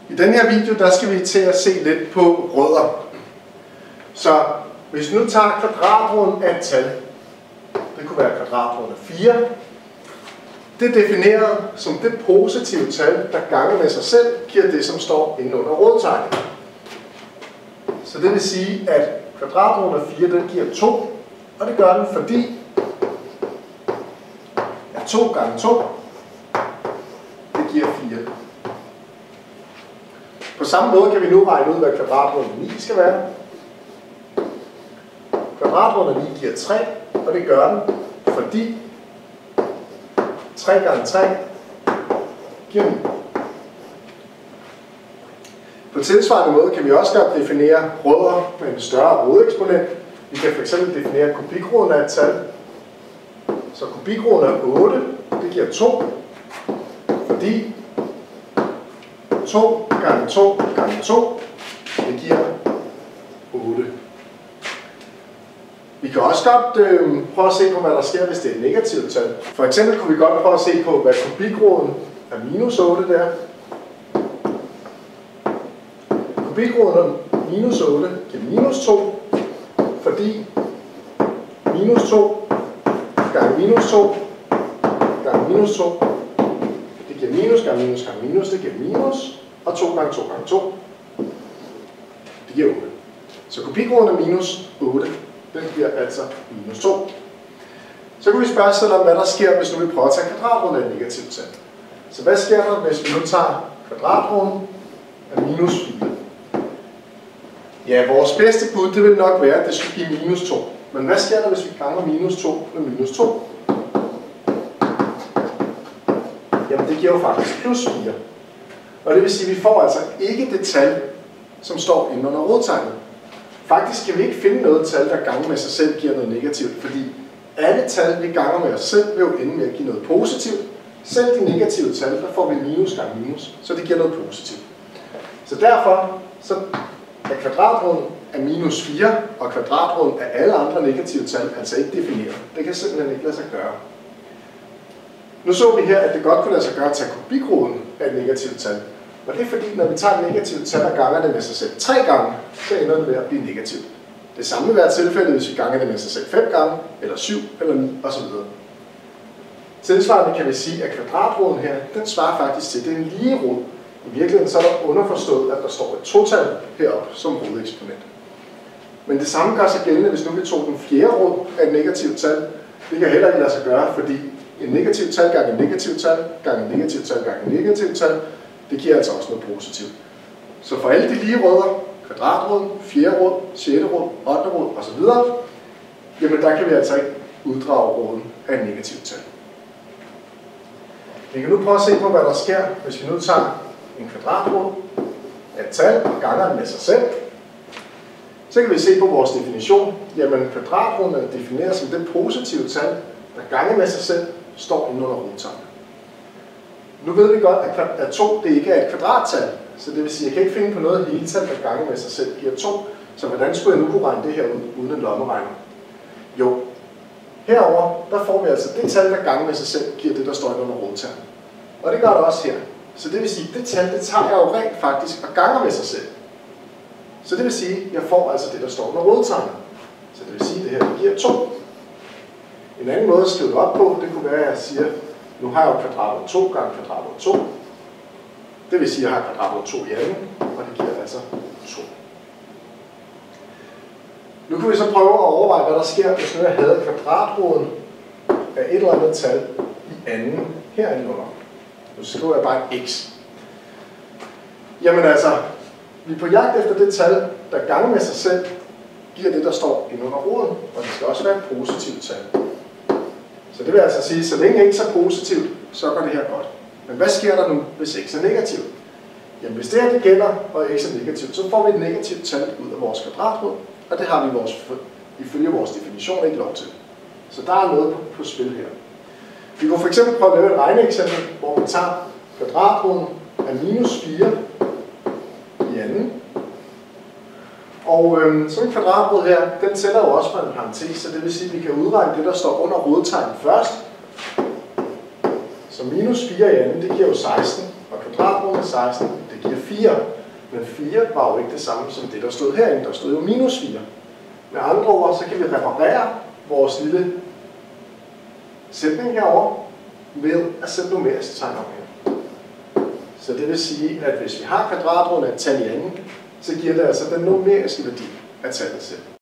I den her video, der skal vi til at se lidt på rødder. Så hvis vi nu tager kvadratroden af et tal, det kunne være kvadratroden af 4, det er defineret som det positive tal, der gange med sig selv giver det, som står inde under rodtegnet. Så det vil sige, at kvadratroden af 4, den giver 2, og det gør den, fordi at 2 gange 2, det giver 4. På samme måde kan vi nu regne ud, hvad kvadratroden af 9 skal være. Kvadratroden af 9 giver 3, og det gør den, fordi 3 gange 3 giver 9. På tilsvarende måde kan vi også godt definere rødder med en større rodeksponent. Vi kan fx definere kubikroden af et tal. Så kubikroden af 8, det giver 2, fordi 2 gange 2 gange 2, det giver 8. Vi kan også godt prøve at se på, hvad der sker, hvis det er et negativt tal. For eksempel kunne vi godt prøve at se på, hvad kubikroden af minus 8 der. Kubikroden af minus 8 giver minus 2, fordi minus 2 gange minus 2 gange minus 2, det giver minus gange minus gange minus, det giver minus, og 2 gange 2 gange 2, det giver 8. Så kubikroden af minus 8, den giver altså minus 2. Så kan vi spørge os selv om, hvad der sker, hvis nu vi prøver at tage kvadratroden af et negativt tal. Så hvad sker der, hvis vi nu tager kvadratroden af minus 4? Ja, vores bedste bud, det vil nok være, at det skulle give minus 2. Men hvad sker der, hvis vi ganger minus 2 med minus 2? Jamen, det giver jo faktisk plus 4. Og det vil sige, at vi får altså ikke det tal, som står inde under rodtegnet. Faktisk kan vi ikke finde noget tal, der ganger med sig selv giver noget negativt, fordi alle tal, vi ganger med os selv, vil jo ende med at give noget positivt. Selv de negative tal, der får vi minus gange minus, så det giver noget positivt. Så derfor så er kvadratroden af minus 4 og kvadratroden af alle andre negative tal altså ikke defineret. Det kan simpelthen ikke lade sig gøre. Nu så vi her, at det godt kunne lade sig gøre at tage kubikroden af et negativt tal. Og det er fordi, når vi tager et negativt tal og ganger det med sig selv 3 gange, så ender det med at blive negativt. Det samme vil være tilfældet, hvis vi ganger det med sig selv 5 gange, eller 7, eller 9, osv. Tilsvarende kan vi sige, at kvadratroden her, den svarer faktisk til, det er en lige rod. I virkeligheden så er der underforstået, at der står et total heroppe som rodeksponent. Men det samme gør sig gældende, hvis nu vi tog den fjerde rod af et negativt tal. Det kan heller ikke lade sig gøre, fordi en negativt tal gange en negativt tal gange en negativt tal gange en negativt tal, det giver altså også noget positivt. Så for alle de lige rødder, kvadratroden, fjerde rod, sjette rod, 8. rod osv., jamen der kan vi altså ikke uddrage roden af et negativt tal. Vi kan nu prøve at se på, hvad der sker, hvis vi nu tager en kvadratrod af et tal og ganger den med sig selv. Så kan vi se på vores definition. Jamen kvadratroden er defineret som det positive tal, der ganger med sig selv står inde under rodtegnet. Nu ved vi godt, at 2 det ikke er et kvadrattal, så det vil sige, at jeg kan ikke finde på noget heltal, der ganger med sig selv giver 2. Så hvordan skulle jeg nu kunne regne det her ud uden en lommeregner? Jo, herover der får vi altså det tal, der ganger med sig selv, giver det, der står inde under rodtegnet. Og det gør det også her. Så det vil sige, at det tal, det tager jeg jo rent faktisk og ganger med sig selv. Så det vil sige, at jeg får altså det, der står under rodtegnet. Så det vil sige, at det her det giver 2. En anden måde at skrive det op på, det kunne være, at jeg siger, nu har jeg jo kvadratrod 2 gange kvadratrod 2. Det vil sige, at jeg har kvadratrod 2 i anden, og det giver altså 2. Nu kan vi så prøve at overveje, hvad der sker, hvis nu jeg havde kvadratroden af et eller andet tal i anden herinde under. Nu skriver jeg bare et x. Jamen altså, vi er på jagt efter det tal, der ganger med sig selv, giver det, der står inde under roden, og det skal også være et positivt tal. Så det vil altså sige, at så længe x er positivt, så går det her godt. Men hvad sker der nu, hvis x er negativt? Jamen hvis det her det gælder, og x er negativt, så får vi et negativt tal ud af vores kvadratrod, og det har vi ifølge vores definition ikke lov til. Så der er noget på spil her. Vi kunne fx prøve at lave et regneeksempel, hvor vi tager kvadratroden af minus 4 i anden. Og sådan en kvadratrod her, den tæller jo også fra en parentes, så det vil sige, at vi kan udregne det, der står under rodtegnet først. Så minus 4 i anden, det giver jo 16, og kvadratroden af 16, det giver 4. Men 4 var jo ikke det samme som det, der stod herinde. Der stod jo minus 4. Med andre ord, så kan vi reparere vores lille sætning herovre ved at sætte numerisk tegn op her. Så det vil sige, at hvis vi har kvadratroden af et tal i anden, så giver det altså den numeriske værdi af tallet selv.